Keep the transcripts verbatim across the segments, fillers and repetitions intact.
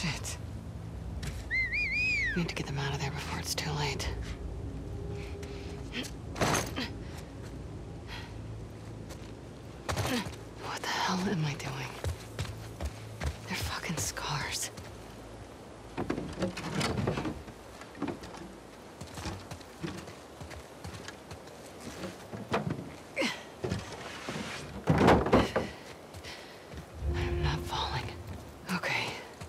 Shit. Need to get them out of there before it's too late. What the hell am I doing? They're fucking scars. I'm not falling. Okay.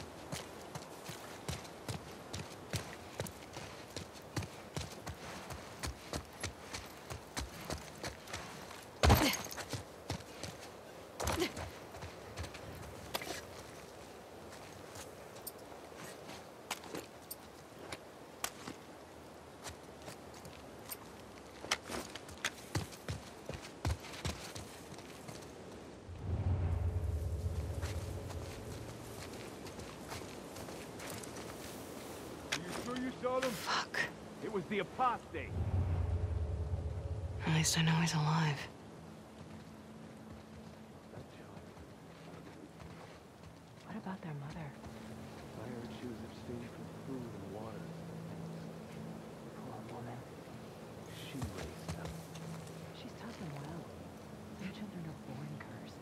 You saw them? Fuck. It was the apostate. At least I know he's alive. What about their mother? I heard she was abstaining from food and water. Poor woman. She raised them. She's taught them well. Their children are born cursed.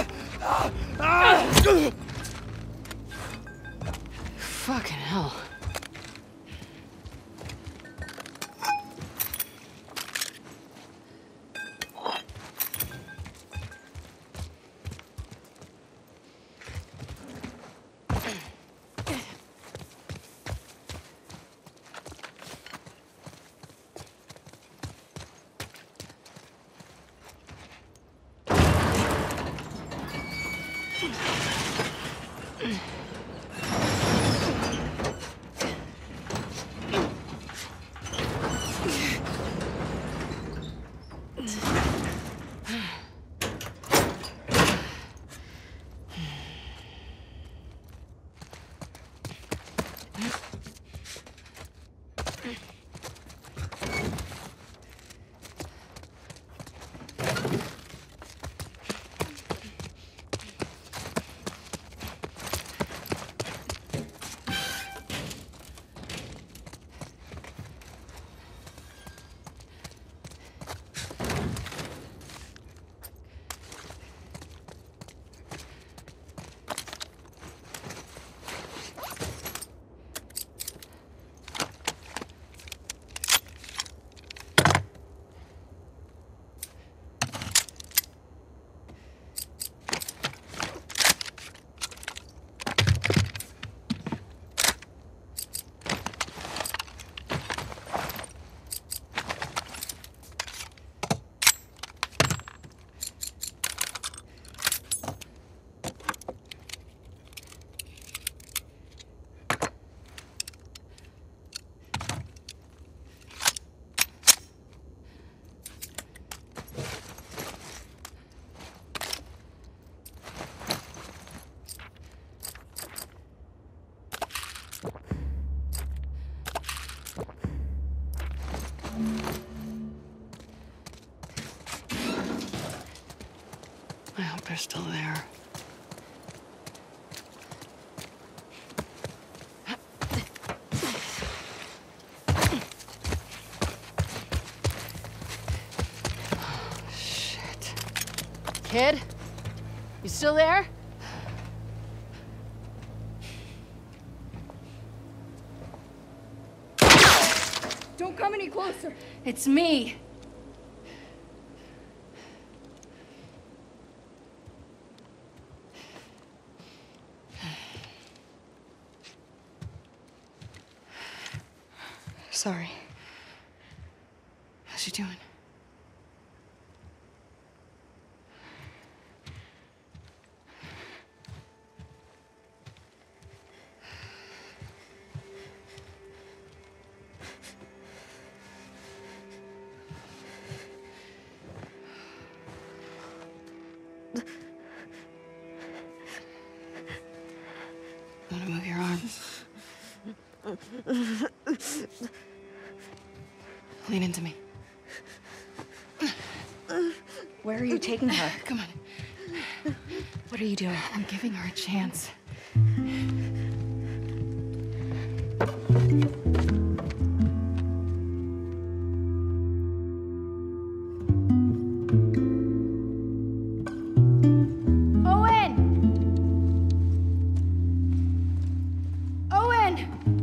Fucking hell. they're still there. Shit. Kid? You still there? Don't come any closer. It's me. Sorry. How's she doing? Want to move your arm? Lean into me. Where are you taking her? Come on. What are you doing? I'm giving her a chance. Owen! Owen!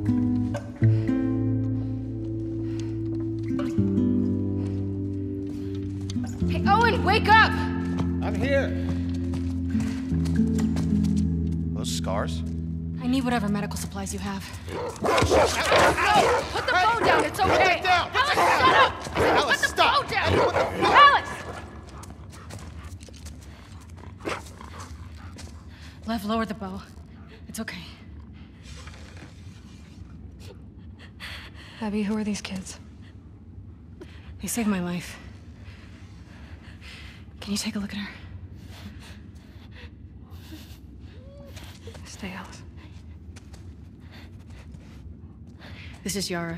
Hey, Owen, wake up! I'm here. Those scars? I need whatever medical supplies you have. Put the phone down, it's okay! it down! Alice, shut up! Alice, Put the stop! phone down! What the- Alice! Lev, lower the bow. It's okay. Abby, who are these kids? They saved my life. Can you take a look at her? Stay, Alice. This is Yara.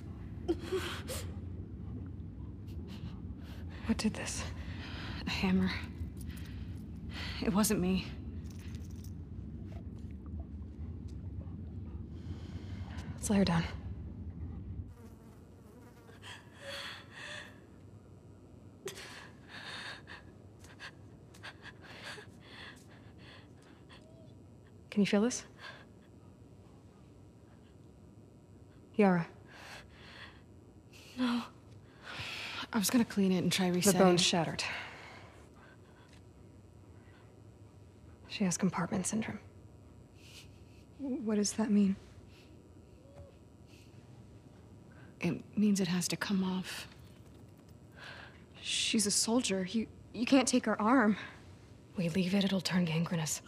What did this? A hammer. It wasn't me. Let's lay her down. Can you feel this? Yara. No. I was gonna clean it and try The resetting. bone's shattered. She has compartment syndrome. What does that mean? It means it has to come off. She's a soldier. You you can't take her arm. We leave it, it'll turn gangrenous.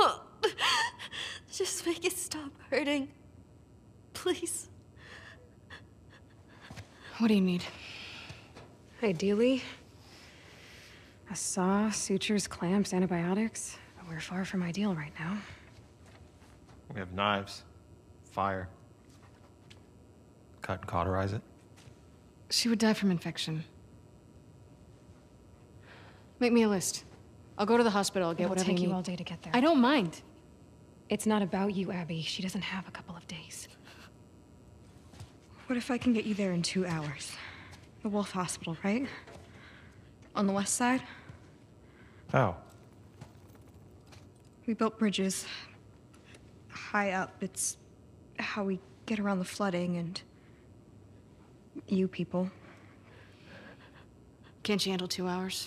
Just make it stop hurting. Please. What do you need? Ideally, a saw, sutures, clamps, antibiotics. But we're far from ideal right now. We have knives, fire. Cut and cauterize it. She would die from infection. Make me a list. I'll go to the hospital, I'll get It'll whatever take you you need. all day to get there. I don't mind. It's not about you, Abby. She doesn't have a couple of days. What if I can get you there in two hours? The Wolf Hospital, right? On the west side? How? We built bridges high up. It's how we get around the flooding and you people. Can't you handle two hours?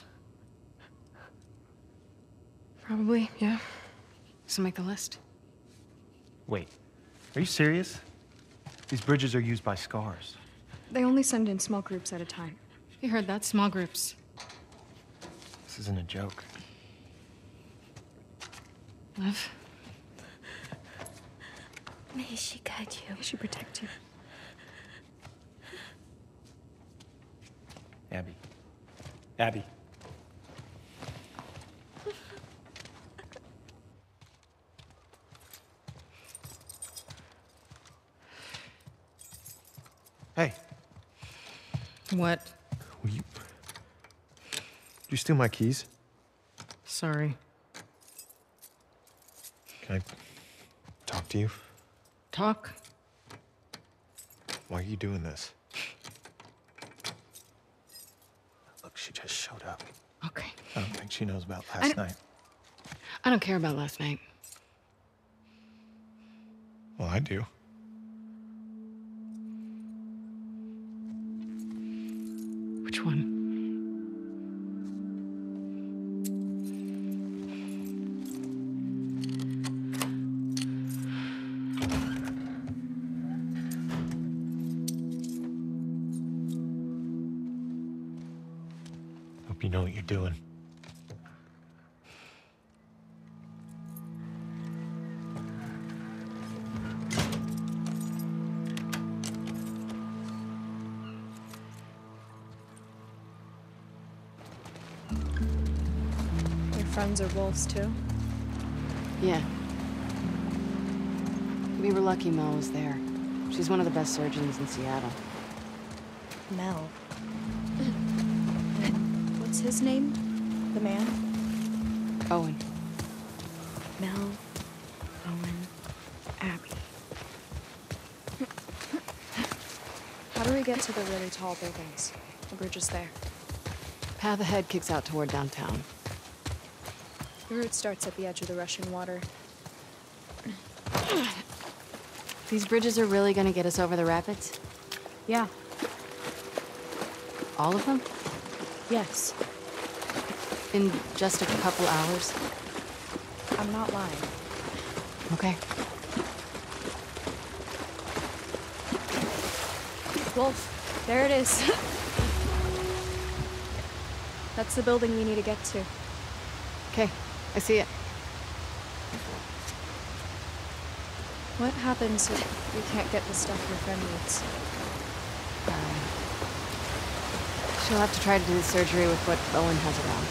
Probably, yeah. So make the list. Wait, are you serious? These bridges are used by scars. They only send in small groups at a time. You heard that? Small groups. This isn't a joke. Lev? May she guide you. May she protect you. Abby. Abby. Hey, What? will you... Did you steal my keys? Sorry. Can I talk to you? Talk? Why are you doing this? Look, she just showed up. Okay. I don't think she knows about I last don't- night. I don't care about last night. Well, I do. Which one? Hope you know what you're doing. Your friends are wolves too? Yeah. We were lucky Mel was there. She's one of the best surgeons in Seattle. Mel. And what's his name? The man? Owen. Mel, Owen, Abby. How do we get to the really tall buildings? The bridge is there. Path ahead kicks out toward downtown. The route starts at the edge of the rushing water. These bridges are really gonna get us over the rapids? Yeah. All of them? Yes. In just a couple hours? I'm not lying. Okay. Wolf, there it is. That's the building we need to get to. Okay, I see it. What happens if we can't get the stuff your friend needs? Um, she'll have to try to do the surgery with what Owen has around.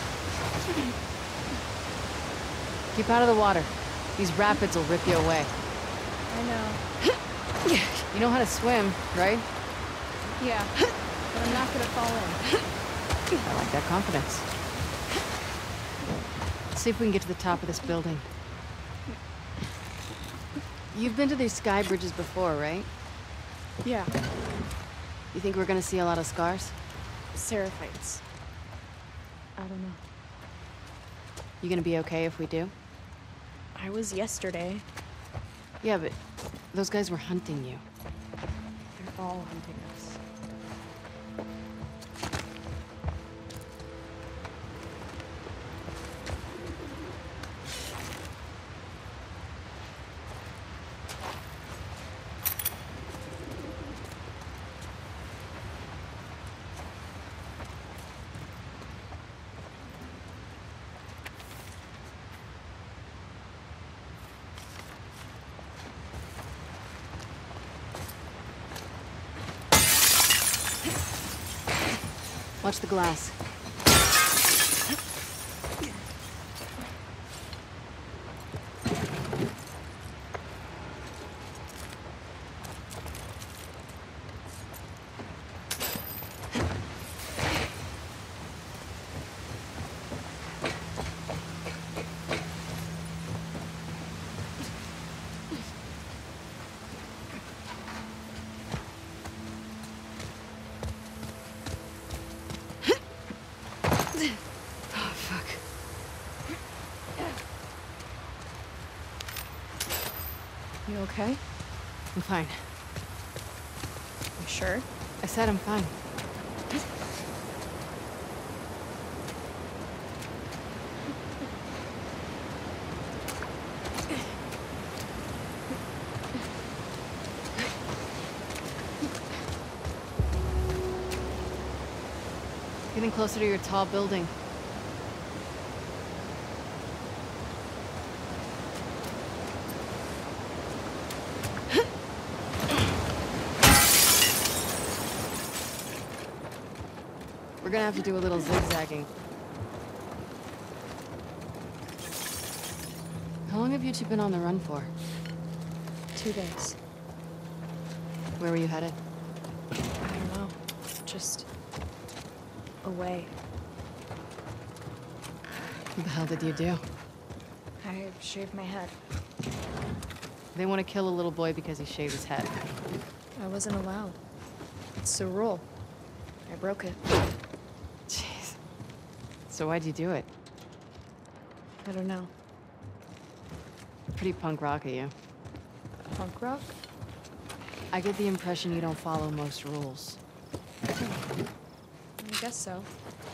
Keep out of the water. These rapids will rip you away. I know. You know how to swim, right? Yeah, but I'm not gonna fall in. I like that confidence. Let's see if we can get to the top of this building. You've been to these sky bridges before, right? Yeah, You think we're gonna see a lot of scars? Seraphites. I don't know. You gonna be okay if we do? I was yesterday. Yeah, but those guys were hunting you. They're all hunting us. Watch the glass. Oh, fuck. You okay? I'm fine. You sure? I said I'm fine. Getting closer to your tall building. We're gonna have to do a little zigzagging. How long have you two been on the run for? Two days. Where were you headed? I don't know. Just away. What the hell did you do? I shaved my head. They want to kill a little boy because he shaved his head. I wasn't allowed. It's the rule. I broke it. Jeez. So why'd you do it? I don't know. Pretty punk rock of you. Punk rock? I get the impression you don't follow most rules. I guess so.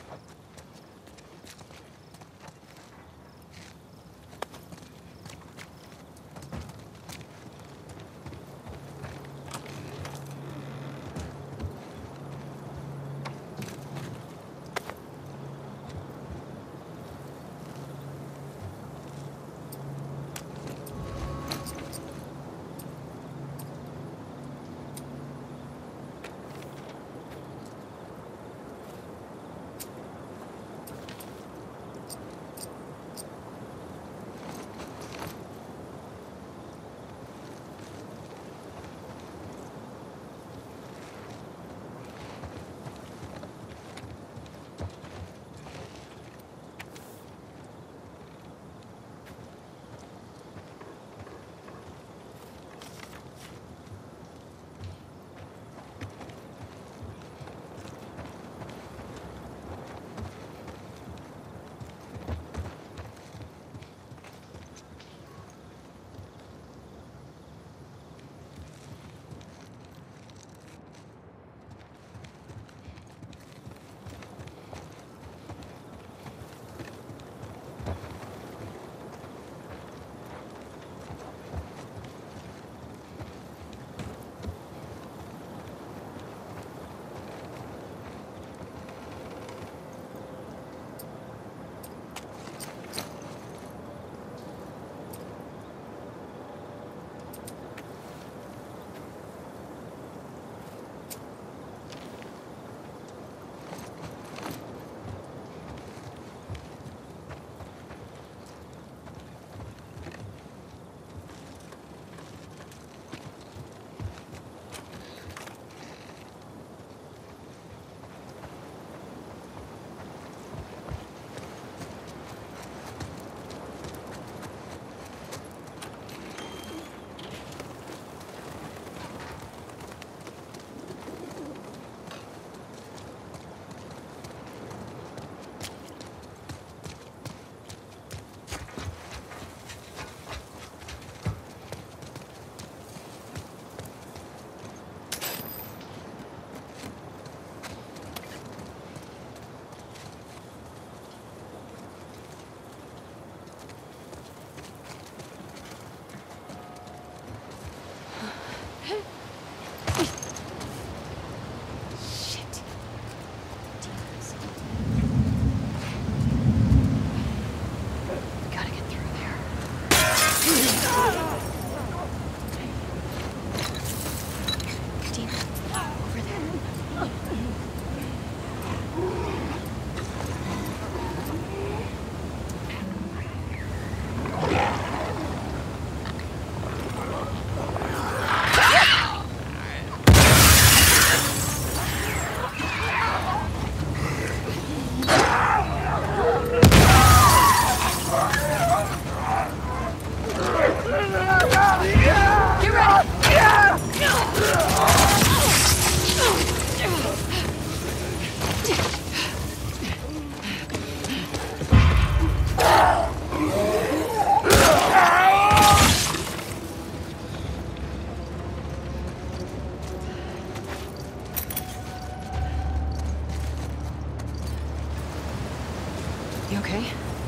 You okay?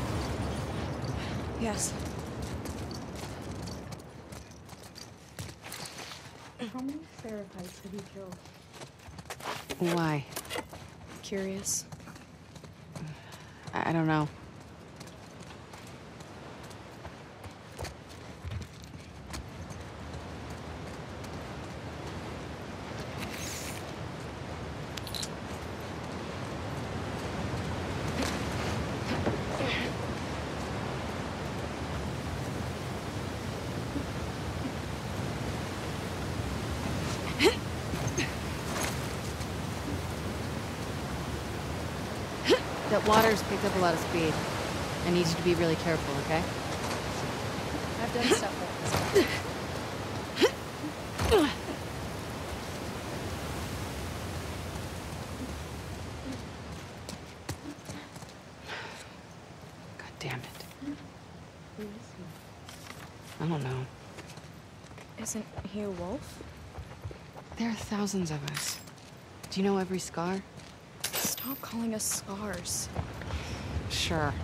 Yes. How many Seraphites have you killed? Why? Curious. I, I don't know. That water's picked up a lot of speed. I need you to be really careful, okay? I've I've done stuff like this. God damn it. I don't know. Isn't he a wolf? There are thousands of us. Do you know every scar? Stop calling us scars. Sure.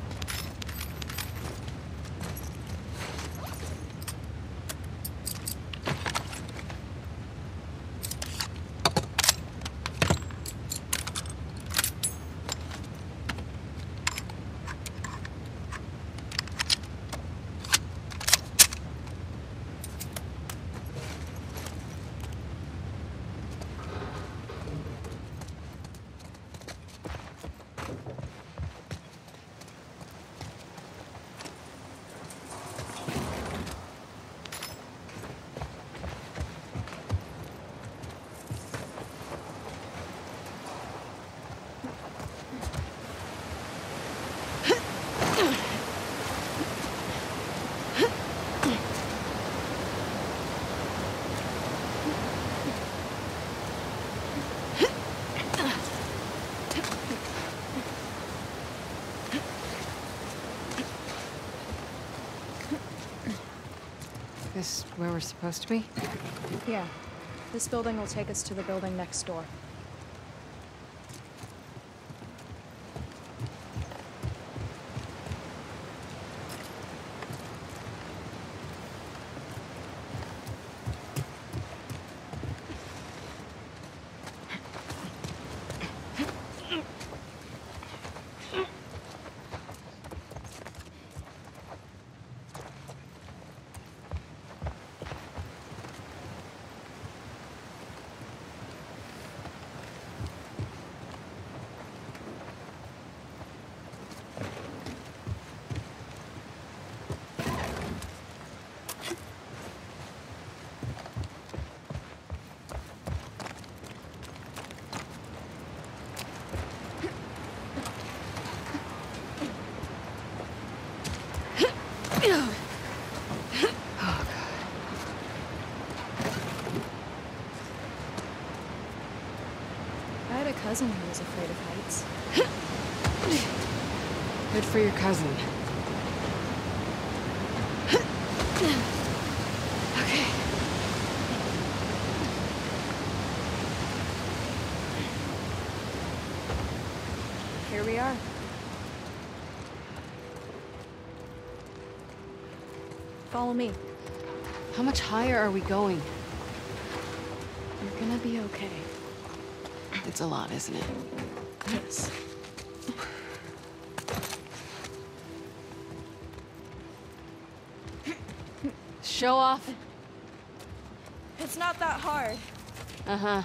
This where we're supposed to be? Yeah. This building will take us to the building next door. I had a cousin who was afraid of heights. Good for your cousin. Okay. Here we are. Follow me. How much higher are we going? You're gonna be okay. It's a lot, isn't it? Yes. Show off. It's not that hard. Uh-huh.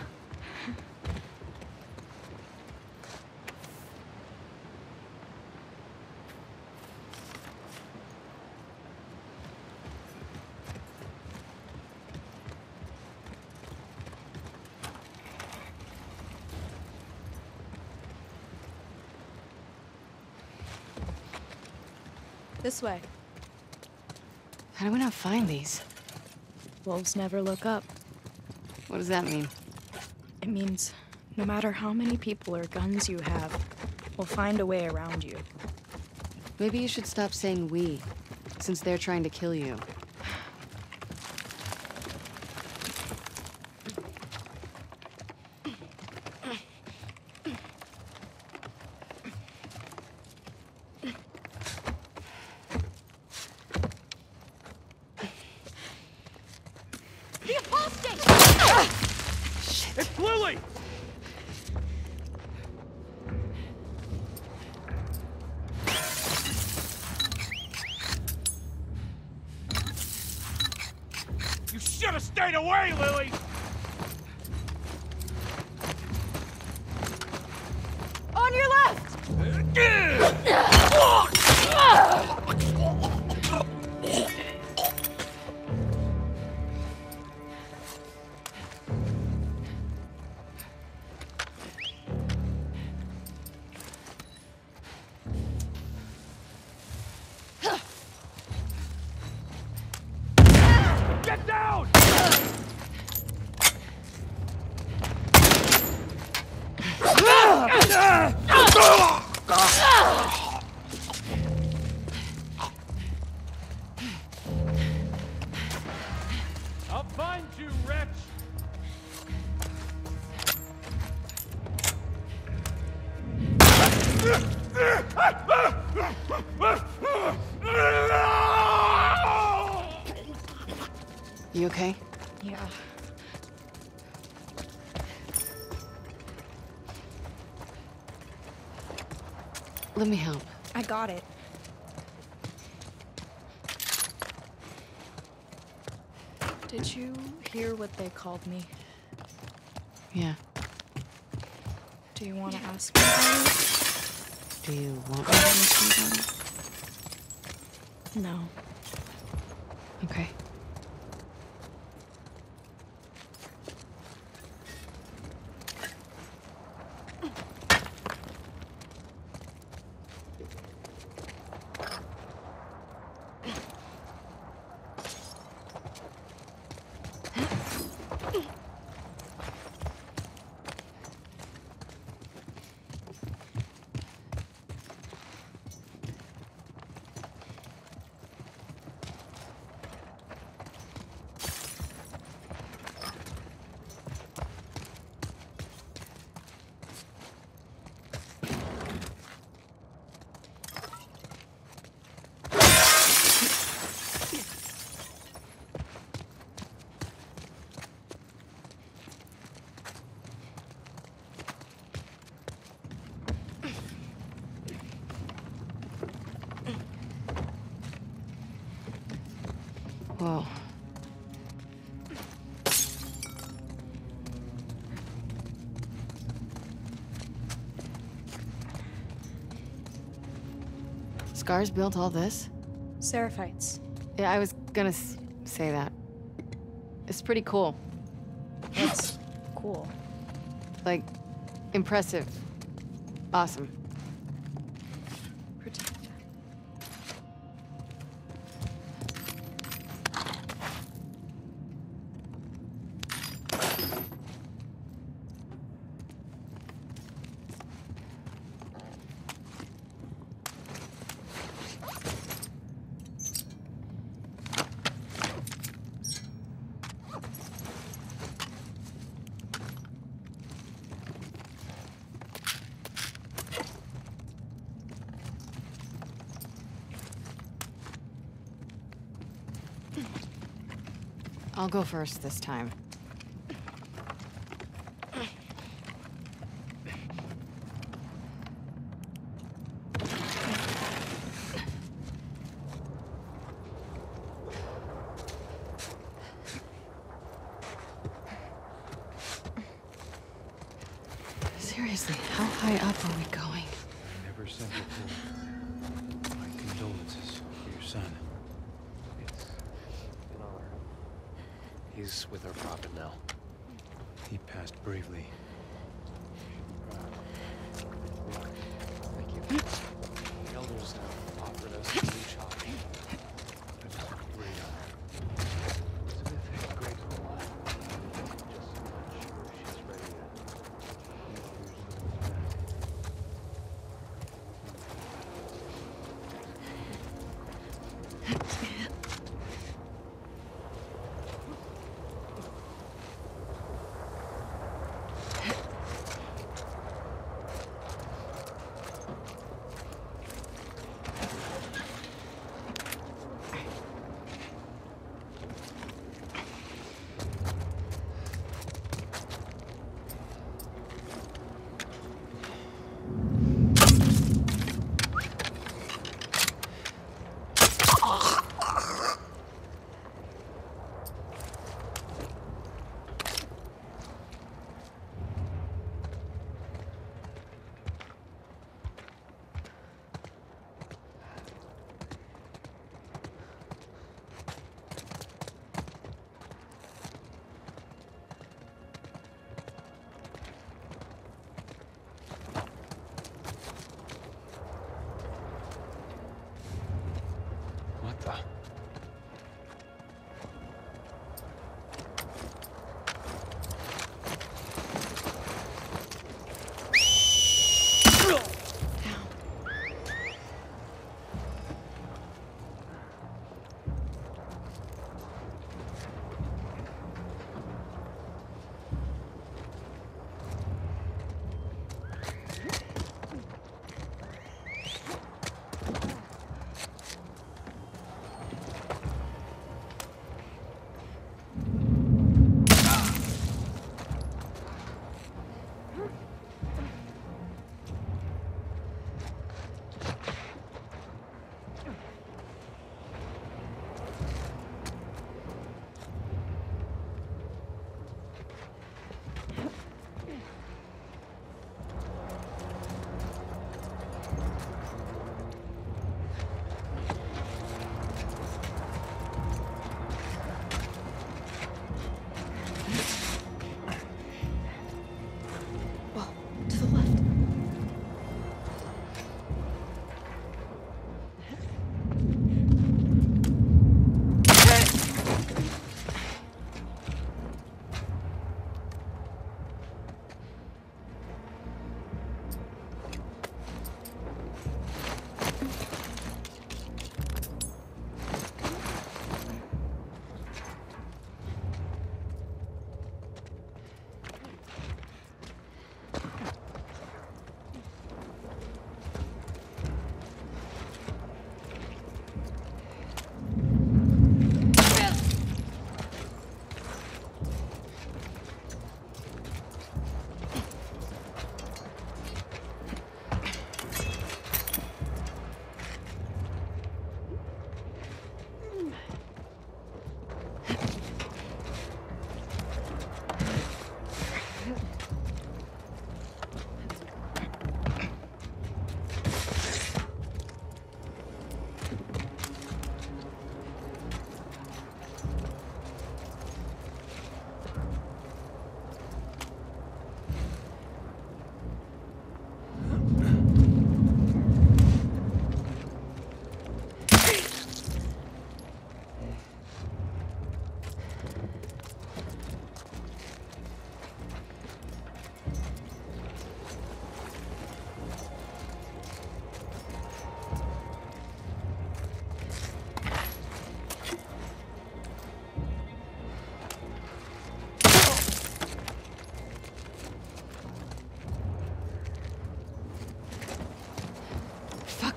This way. How do we not find these? Wolves never look up. What does that mean? It means no matter how many people or guns you have, we'll find a way around you. Maybe you should stop saying we, since they're trying to kill you. The apostate! It's Lily! You should have stayed away, Lily! On your left! I'll find you, wretch! You okay? Yeah. Let me help. I got it. Did you hear what they called me? Yeah. Do you want to ask me about it? Do you want me to ask you about it? No. Okay. Whoa. Scars built all this? Seraphites. Yeah, I was gonna s say that. It's pretty cool. That's cool. Like, impressive. Awesome. Protect. I'll go first this time. Seriously, how high up are we going? Never said before. My condolences for your son. It's an honor. He's with our prophet now. He passed bravely. Thank you. The elders have offered us a new child. It's a great honor. Elizabeth is grateful. Just not sure she's ready yet. Here's back.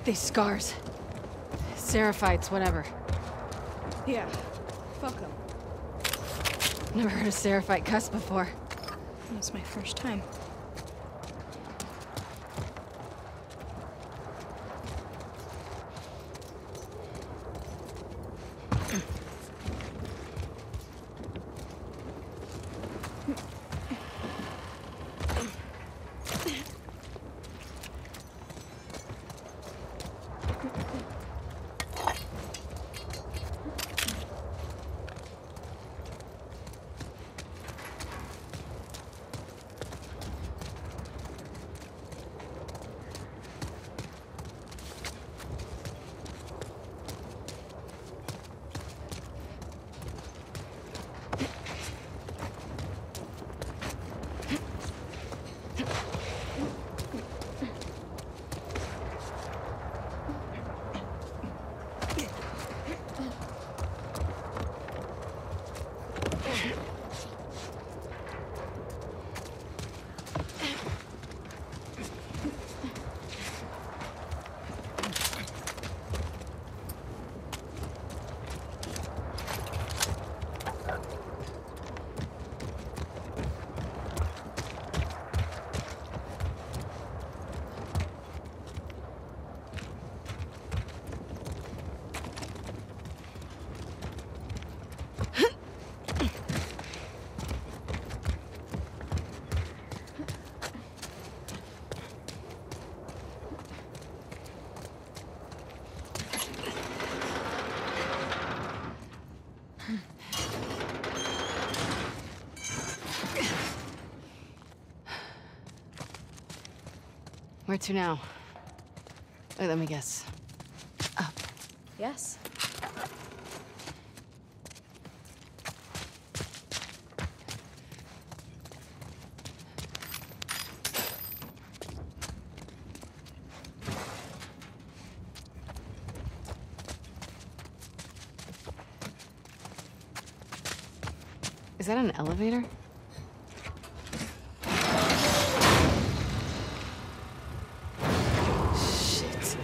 These scars. Seraphites, whatever. Yeah, fuck them. Never heard a Seraphite cuss before. That's my first time. Where to now? Wait, let me guess. Up. Yes. Is that an elevator? Shit.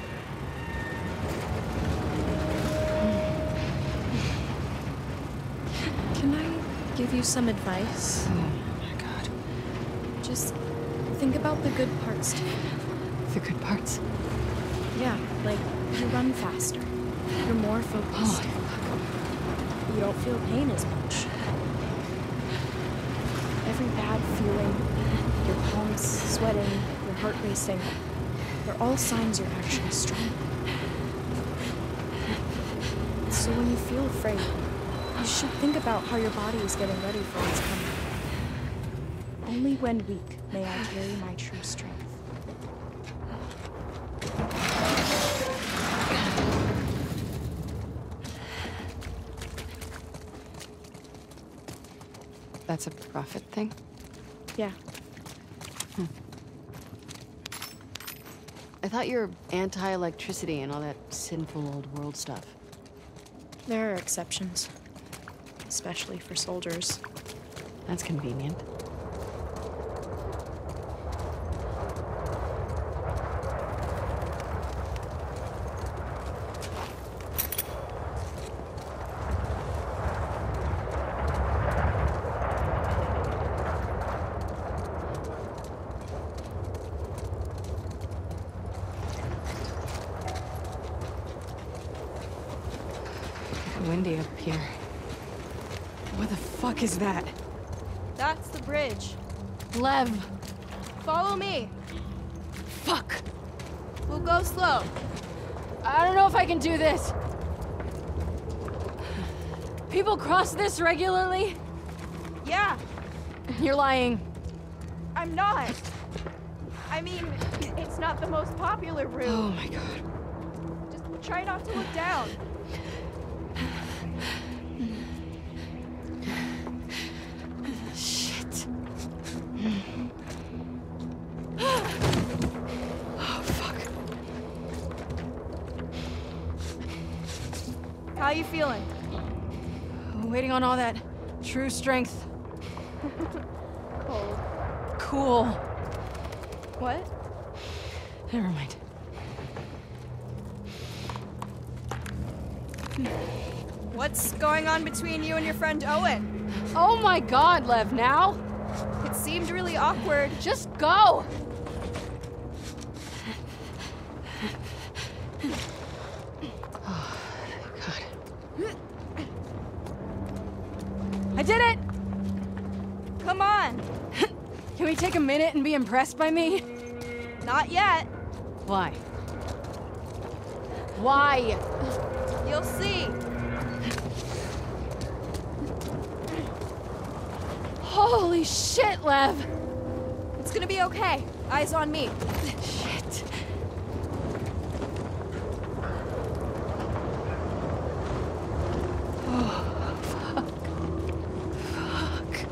Can I give you some advice? Oh my god. Just think about the good parts too. The good parts. Yeah, like you run faster. You're more focused. Oh, You don't feel pain as much. Every bad feeling, your palms sweating, your heart racing, they're all signs you're actually strong. So when you feel afraid, you should think about how your body is getting ready for what's coming. Only when weak may I carry my true strength. that's a profit thing? Yeah. Hmm. I thought you were anti-electricity and all that sinful old world stuff. There are exceptions. Especially for soldiers. That's convenient. Windy up here. What the fuck is that? That's the bridge. Lev! Follow me. Fuck! We'll go slow. I don't know if I can do this. People cross this regularly? Yeah, You're lying. I'm not. I mean, it's not the most popular route. Oh my god. Just try not to look down. Shit. Oh, fuck. How you feeling? Waiting on all that true strength. Cold. Cool. What? Never mind. What's going on between you and your friend Owen? Oh my god, Lev, now? It seemed really awkward. Just go! I did it! Come on! Can we take a minute and be impressed by me? Not yet. Why? Why? You'll see. Holy shit, Lev! It's gonna be okay. Eyes on me. Shit. Oh, fuck. Fuck.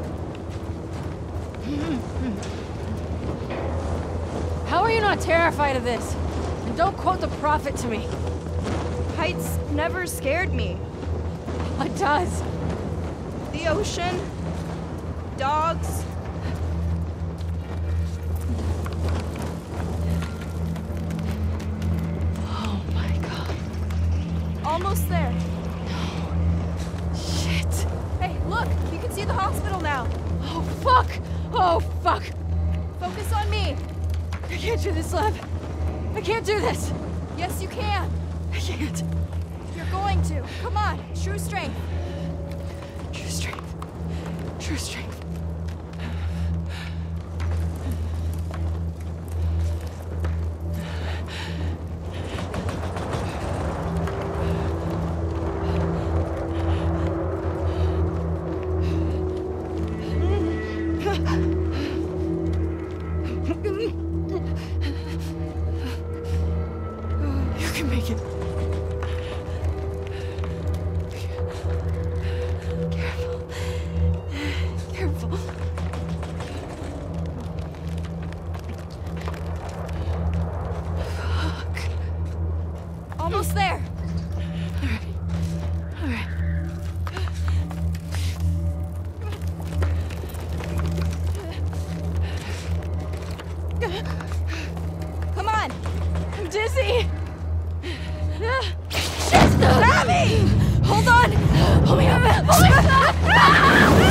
How are you not terrified of this? And don't quote the prophet to me. Heights never scared me. What does? The ocean. Dogs. Oh my god. Almost there. Shit. Hey, look! You can see the hospital now. Oh fuck! Oh fuck! Focus on me. I can't do this, Lev. I can't do this. Yes, you can. I can't. You're going to. Come on. True strength. True strength. True strength. You can make it. Careful. Careful. Fuck. Almost there. All right. Come on. I'm dizzy. Shit! Abby! Hold on. Hold me up. Hold me up.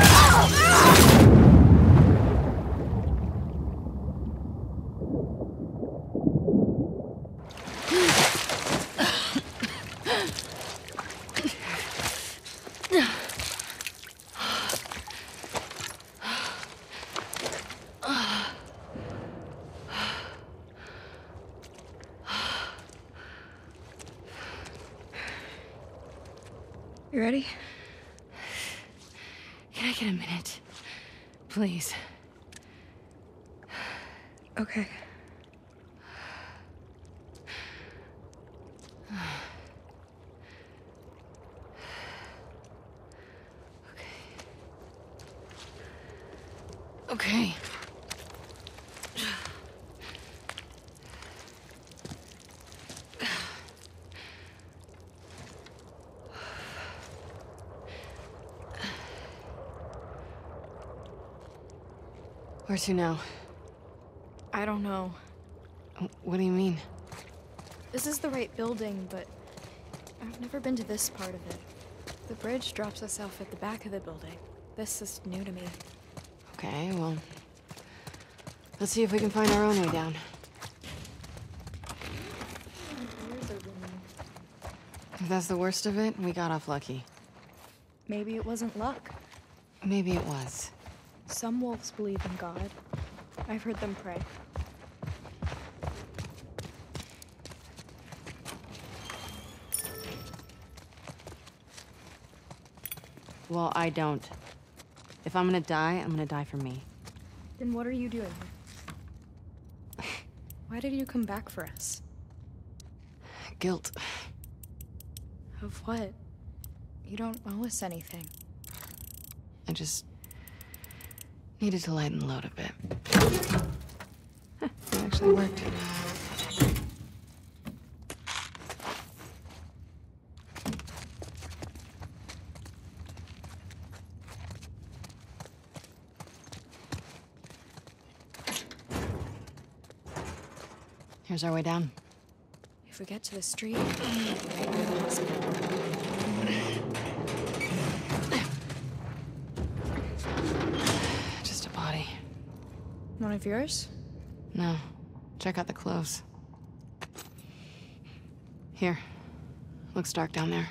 You ready? Can I get a minute? Please. Okay. Okay. Where to now? I don't know. What do you mean? This is the right building, but I've never been to this part of it. The bridge drops us off at the back of the building. This is new to me. Okay, well, let's see if we can find our own way down. Here's a room. If that's the worst of it, we got off lucky. Maybe it wasn't luck. Maybe it was. Some wolves believe in God. I've heard them pray. Well, I don't. If I'm gonna die, I'm gonna die for me. Then what are you doing here? Why did you come back for us? Guilt. Of what? You don't owe us anything. I just needed to lighten the load a bit. Huh, it actually worked. Here's our way down. If If we get to the street, we'll be right by the hospital. Just a body. One of yours? No. Check out the clothes. Here. Looks dark down there.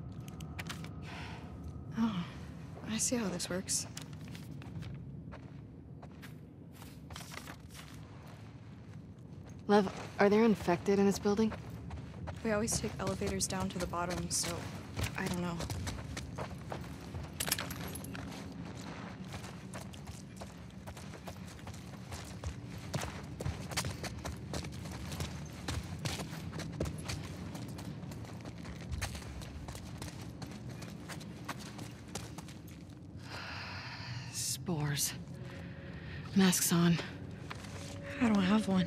Oh, I see how this works. Lev, are there infected in this building? We always take elevators down to the bottom, so I don't know. Spores. Masks on. I don't have one.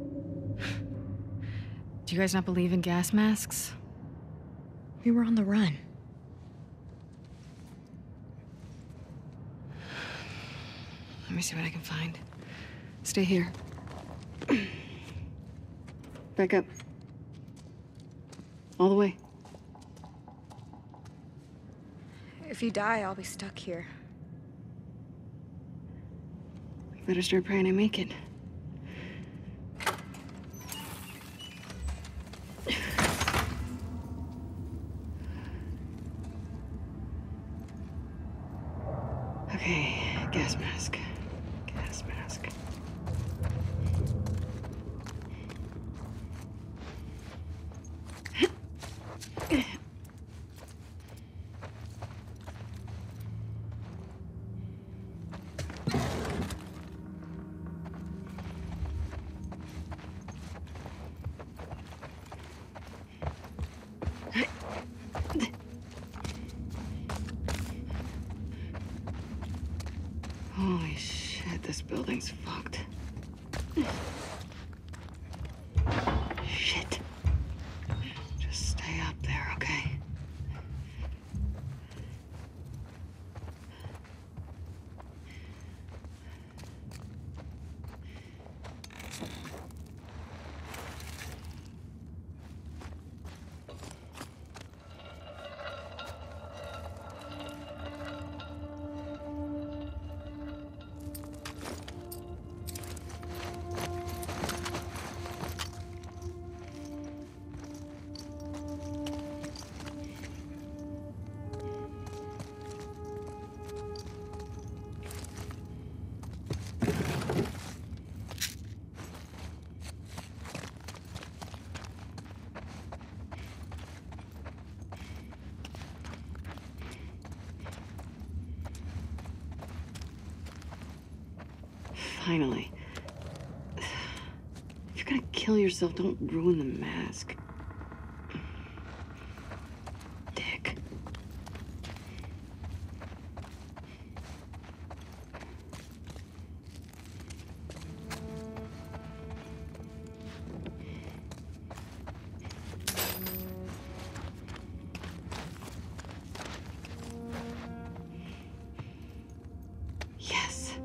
Do you guys not believe in gas masks? We were on the run. Let me see what I can find. Stay here. Back up. All the way. If you die, I'll be stuck here. We better start praying I make it. Okay, gas mask. Gas mask. Holy shit, this building's fucked. Shit. Just stay up there, okay? Finally. If you're gonna kill yourself, don't ruin the mask. Dick. Yes.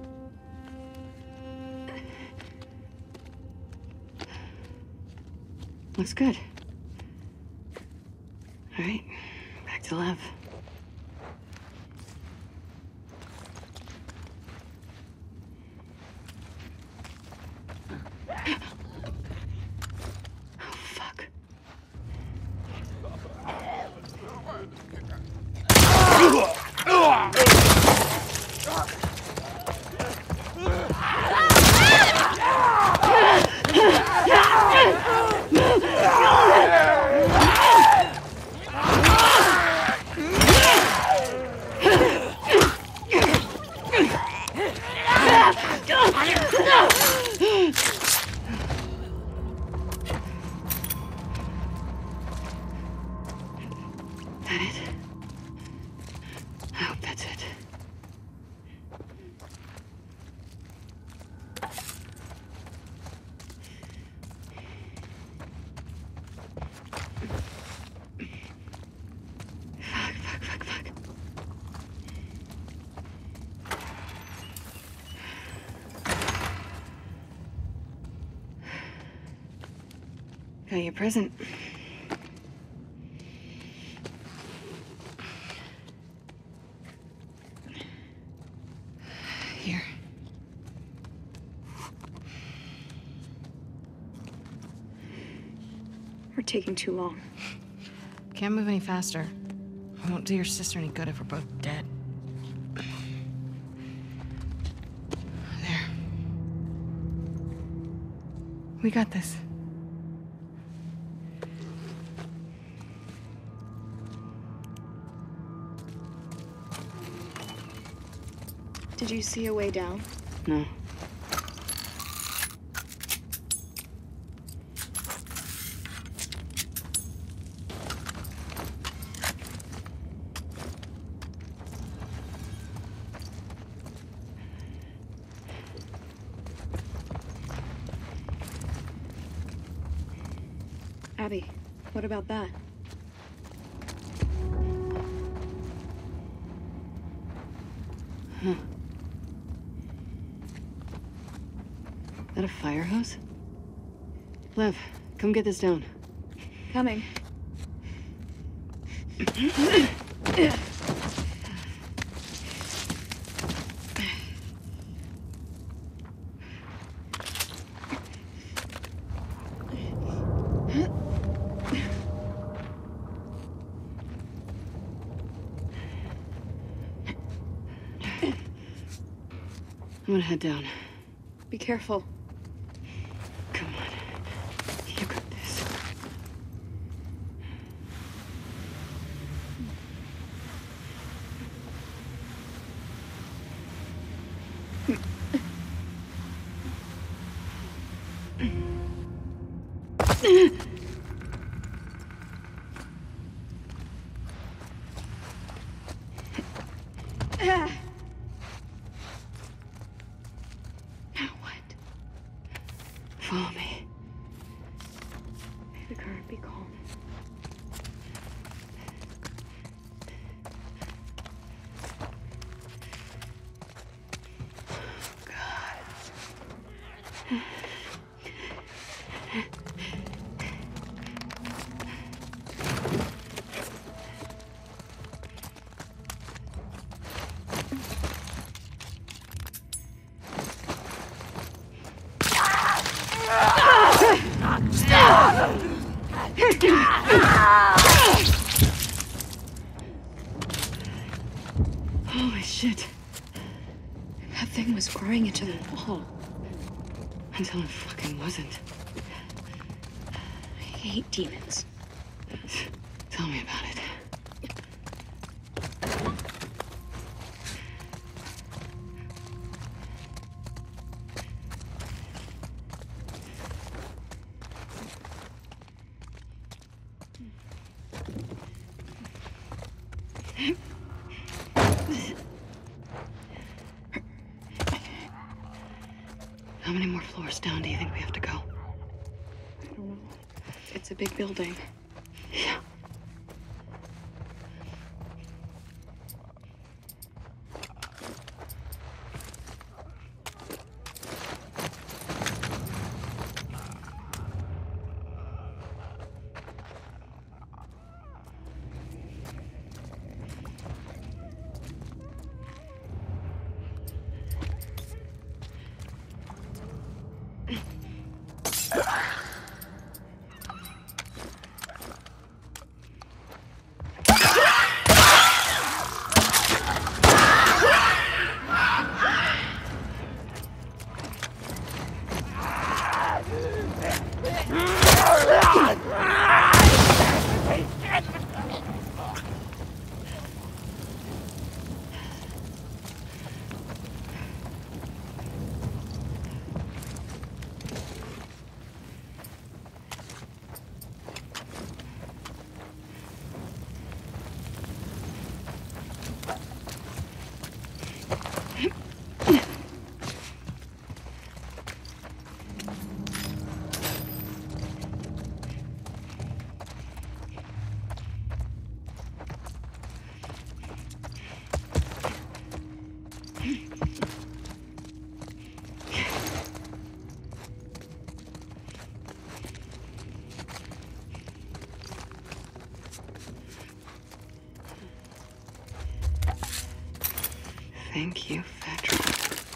Looks good. All right, back to Lev. Oh, fuck. That it? I hope that's it. Fuck, fuck, fuck, fuck. Got you a present. Here. We're taking too long. Can't move any faster. It won't do your sister any good if we're both dead. There. We got this. Did you see a way down? No. Abby, what about that? Huh. Is that a fire hose? Lev, come get this down. Coming. I'm gonna head down. Be careful. Come on. You got this. Follow me. May the current be calm. Holy shit. That thing was growing into the wall. Until it fucking wasn't. I hate demons. Tell me about it. How many more floors down do you think we have to go? I don't know. It's a big building. Yeah. Thank you, Fedra.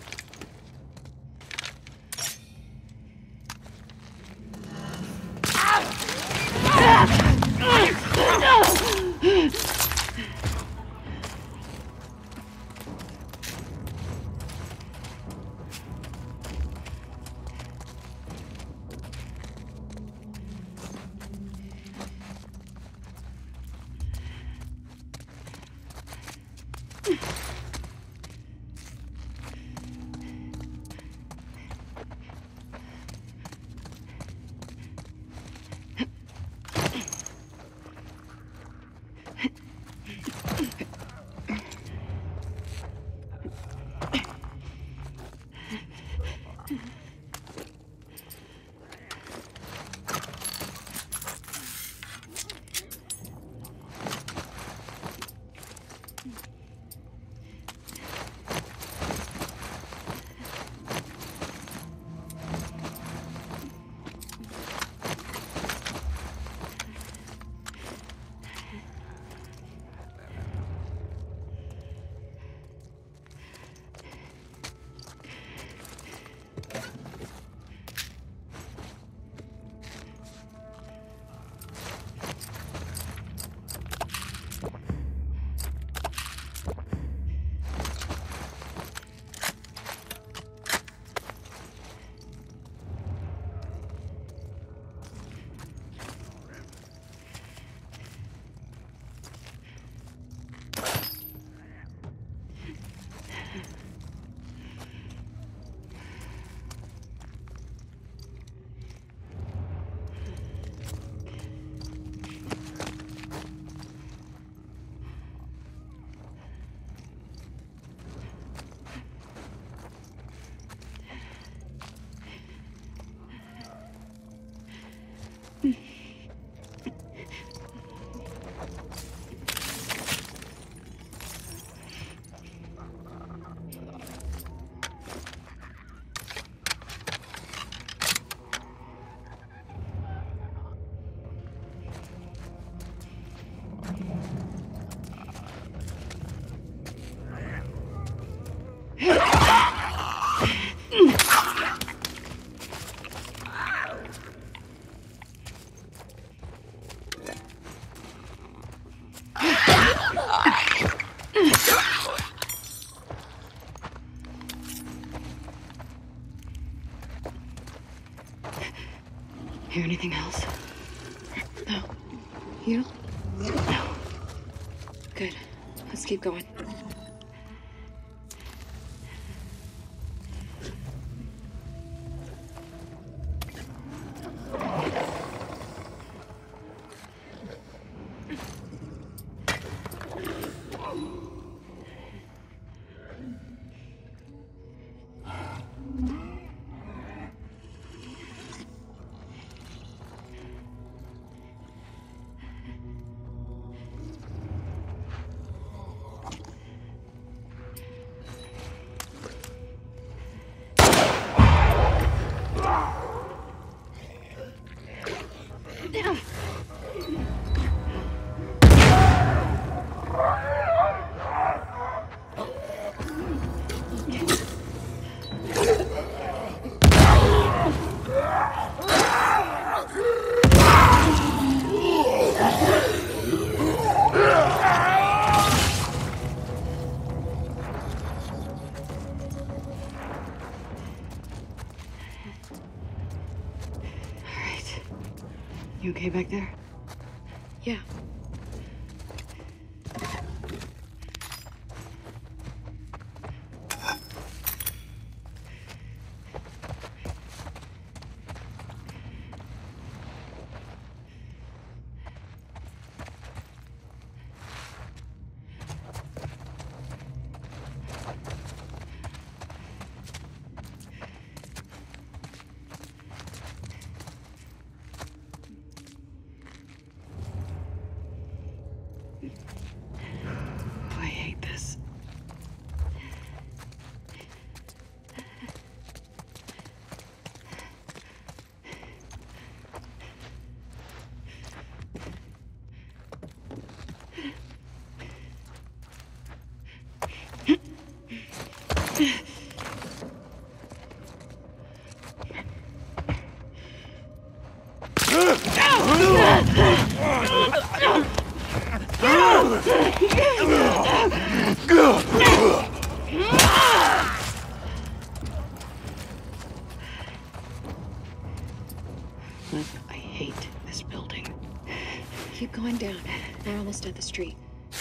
Hear anything else? No. You? No. Good. Let's keep going. You okay back there? Yeah. I hate this building. Keep going down. We're almost at the street.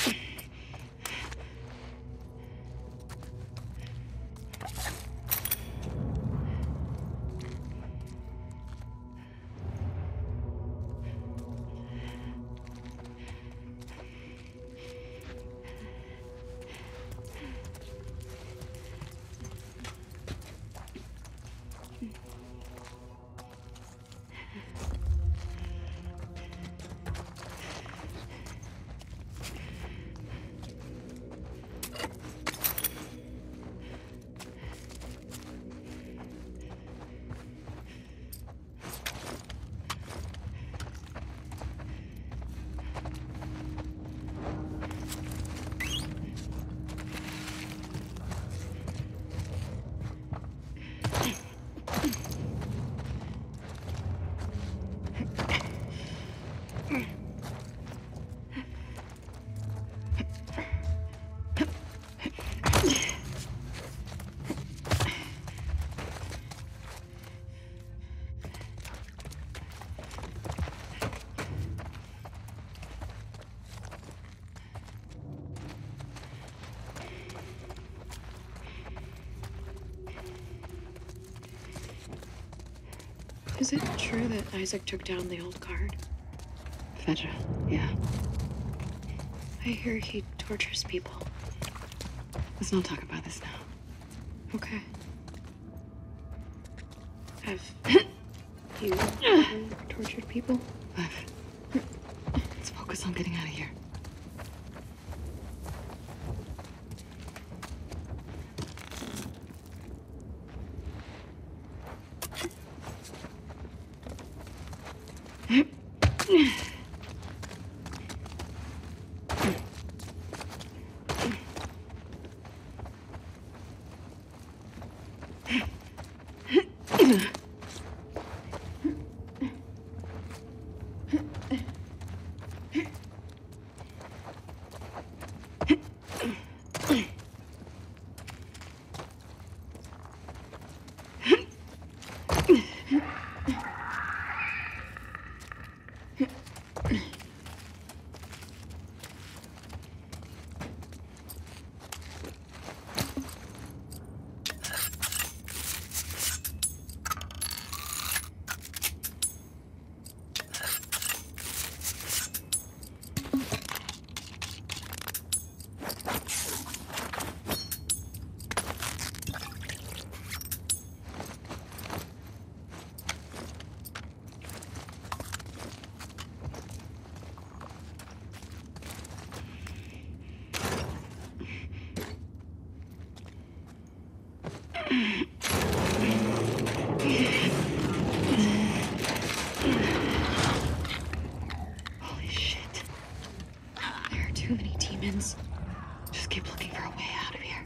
Is it true that Isaac took down the old guard? Fedra, yeah. I hear he tortures people. Let's not talk about this now. Okay. Have you ever tortured people? I've. Let's focus on getting out of here. Holy shit. There are too many demons. Just keep looking for a way out of here.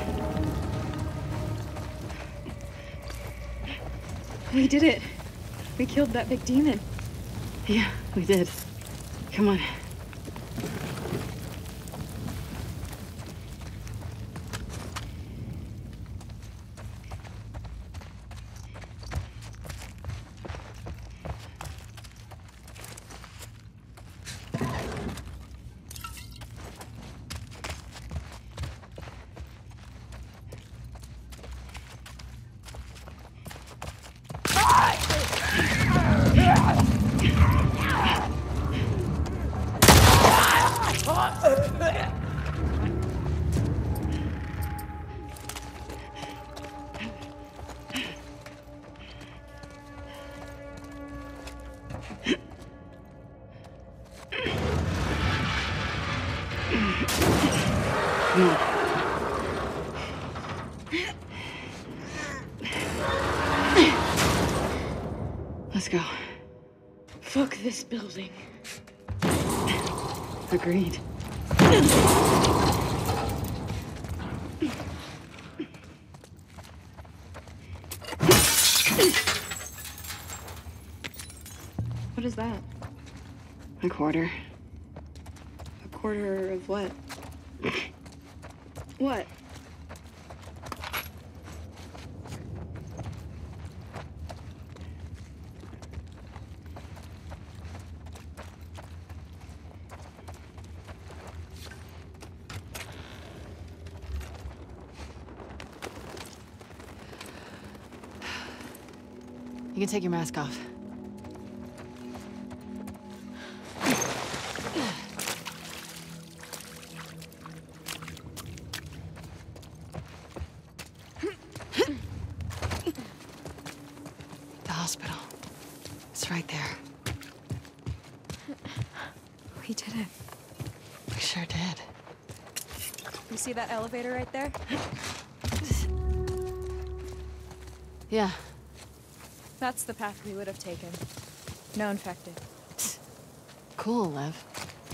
We did it. We killed that big demon. Yeah, we did. Come on. Let's go. Fuck this building. Agreed. What is that? A quarter. A quarter of what? What? You can take your mask off. The hospital. It's right there. We did it. We sure did. You see that elevator right there? Yeah. That's the path we would have taken. No infected. Cool, Lev.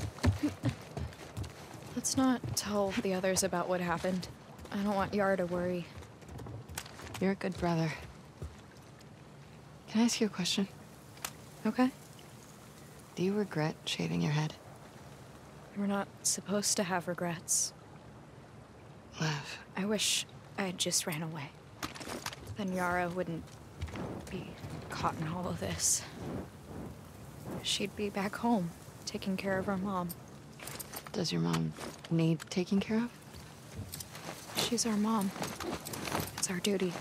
Let's not tell the others about what happened. I don't want Yara to worry. You're a good brother. Can I ask you a question? Okay? Do you regret shaving your head? We're not supposed to have regrets. Lev. I wish I had just ran away. Then Yara wouldn't be caught in all of this. She'd be back home, taking care of her mom. Does your mom need taking care of? She's our mom. It's our duty.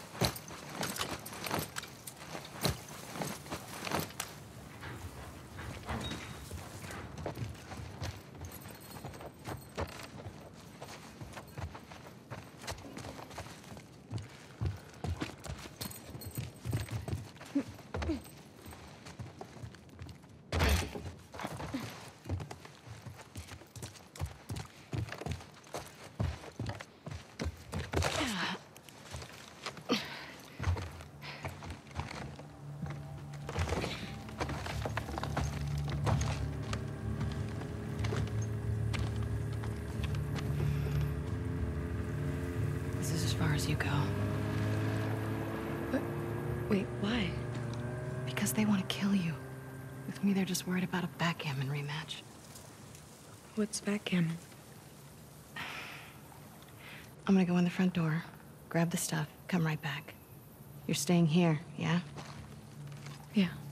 This is as far as you go. But, wait, why? Because they want to kill you. With me, they're just worried about a backgammon rematch. What's backgammon? I'm gonna go in the front door, grab the stuff, come right back. You're staying here, yeah? Yeah.